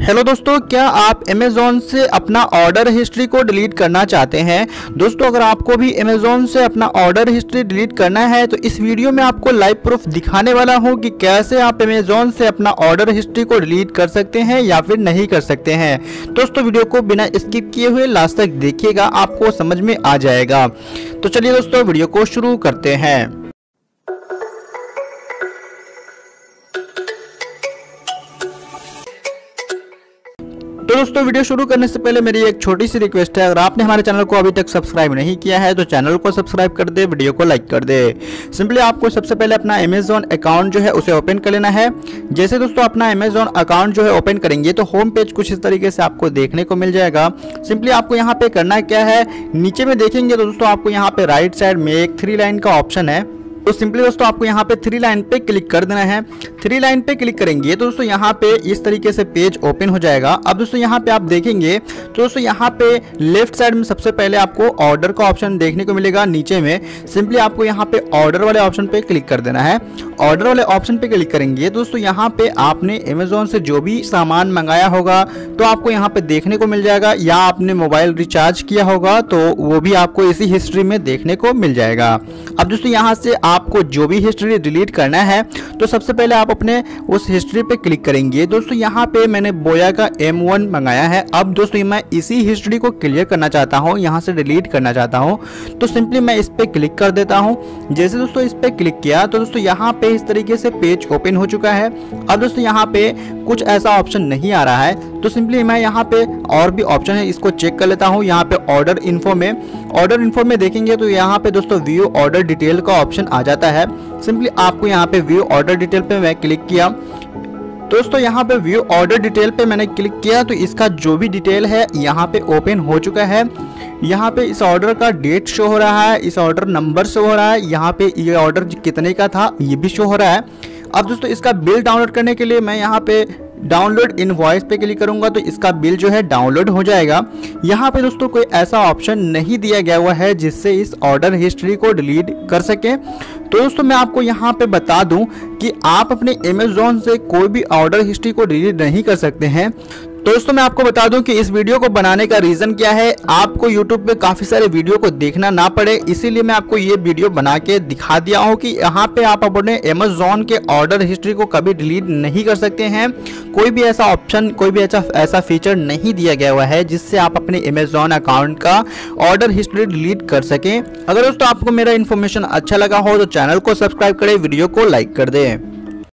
Hello दोस्तों, क्या आप अमेज़ॉन से अपना ऑर्डर हिस्ट्री को डिलीट करना चाहते हैं। दोस्तों, अगर आपको भी अमेज़ॉन से अपना ऑर्डर हिस्ट्री डिलीट करना है तो इस वीडियो में आपको लाइव प्रूफ दिखाने वाला हूं कि कैसे आप अमेज़ॉन से अपना ऑर्डर हिस्ट्री को डिलीट कर सकते हैं या फिर नहीं कर सकते हैं। दोस्तों, वीडियो को बिना स्किप किए हुए लास्ट तक देखिएगा, आपको समझ में आ जाएगा। तो चलिए दोस्तों, वीडियो को शुरू करते हैं। तो दोस्तों, वीडियो शुरू करने से पहले मेरी एक छोटी सी रिक्वेस्ट है, अगर आपने हमारे चैनल को अभी तक सब्सक्राइब नहीं किया है तो चैनल को सब्सक्राइब कर दे, वीडियो को लाइक कर दे। सिंपली आपको सबसे पहले अपना अमेज़ॉन अकाउंट जो है उसे ओपन कर लेना है। जैसे दोस्तों अपना अमेज़ॉन अकाउंट जो है ओपन करेंगे तो होम पेज कुछ इस तरीके से आपको देखने को मिल जाएगा। सिंपली आपको यहाँ पे करना क्या है, नीचे में देखेंगे तो दोस्तों आपको यहाँ पे राइट साइड में एक 3 लाइन का ऑप्शन है। तो सिंपली दोस्तों आपको यहाँ पे 3 लाइन पे क्लिक कर देना है। 3 लाइन पे क्लिक करेंगे तो दोस्तों यहाँ पे इस तरीके से पेज ओपन हो जाएगा। अब दोस्तों यहाँ पे आप देखेंगे तो दोस्तों यहाँ पे लेफ्ट साइड में सबसे पहले आपको ऑर्डर का ऑप्शन देखने को मिलेगा। नीचे में सिंपली आपको यहाँ पे ऑर्डर वाले ऑप्शन पे क्लिक कर देना है। ऑर्डर वाले ऑप्शन पे क्लिक करेंगे दोस्तों यहाँ पे आपने अमेज़ॉन से जो भी सामान मंगाया होगा तो आपको यहाँ पे देखने को मिल जाएगा, या आपने मोबाइल रिचार्ज किया होगा तो वो भी आपको इसी हिस्ट्री में देखने को मिल जाएगा। अब दोस्तों यहाँ से आपको जो भी हिस्ट्री डिलीट करना है तो सबसे पहले आप अपने उस हिस्ट्री पे क्लिक करेंगे। दोस्तों यहाँ पे मैंने बोया का M1 मंगाया है। अब दोस्तों मैं इसी हिस्ट्री को क्लियर करना चाहता हूँ, यहाँ से डिलीट करना चाहता हूँ, तो सिंपली मैं इस पे क्लिक कर देता हूँ। जैसे दोस्तों इस पे क्लिक किया तो दोस्तों यहाँ पे इस तरीके से पेज ओपन हो चुका है। अब दोस्तों यहाँ पे कुछ ऐसा ऑप्शन नहीं आ रहा है तो सिंपली मैं यहाँ पे और भी ऑप्शन है इसको चेक कर लेता हूँ। यहाँ पे ऑर्डर इन्फो में देखेंगे तो यहाँ पे दोस्तों व्यू ऑर्डर डिटेल का ऑप्शन आ जाता है। सिंपली आपको यहाँ पे व्यू ऑर्डर डिटेल पे मैं क्लिक किया। दोस्तों यहाँ पे व्यू ऑर्डर डिटेल पे मैंने क्लिक किया तो इसका जो भी डिटेल है यहाँ पे ओपन हो चुका है। यहाँ पे इस ऑर्डर का डेट शो हो रहा है, इस ऑर्डर नंबर शो हो रहा है, यहाँ पे ये ऑर्डर कितने का था ये भी शो हो रहा है। अब दोस्तों इसका बिल डाउनलोड करने के लिए मैं यहाँ पे डाउनलोड इनवॉइस पे क्लिक करूंगा तो इसका बिल जो है डाउनलोड हो जाएगा। यहाँ पे दोस्तों कोई ऐसा ऑप्शन नहीं दिया गया हुआ है जिससे इस ऑर्डर हिस्ट्री को डिलीट कर सके। तो दोस्तों मैं आपको यहाँ पे बता दूं कि आप अपने अमेज़ॉन से कोई भी ऑर्डर हिस्ट्री को डिलीट नहीं कर सकते हैं। तो दोस्तों मैं आपको बता दूं कि इस वीडियो को बनाने का रीज़न क्या है, आपको YouTube पे काफ़ी सारे वीडियो को देखना ना पड़े, इसीलिए मैं आपको ये वीडियो बना के दिखा दिया हूँ कि यहाँ पे आप अपने अमेज़ॉन के ऑर्डर हिस्ट्री को कभी डिलीट नहीं कर सकते हैं। कोई भी ऐसा ऑप्शन, कोई भी ऐसा फीचर नहीं दिया गया हुआ है जिससे आप अपने अमेज़ॉन अकाउंट का ऑर्डर हिस्ट्री डिलीट कर सकें। अगर दोस्तों आपको मेरा इन्फॉर्मेशन अच्छा लगा हो तो चैनल को सब्सक्राइब करें, वीडियो को लाइक कर दें।